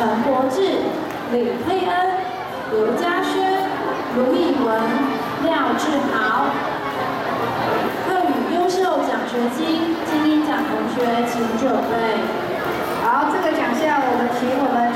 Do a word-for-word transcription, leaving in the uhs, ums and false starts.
陈柏志、李佩恩、刘嘉轩、卢以文、廖志豪。课语优秀奖学金金鹰奖同学请准备。 好，这个奖项我们请我们